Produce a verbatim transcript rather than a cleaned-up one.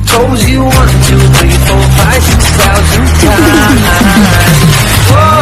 told you one, two, three, four, five, six thousand times. Whoa.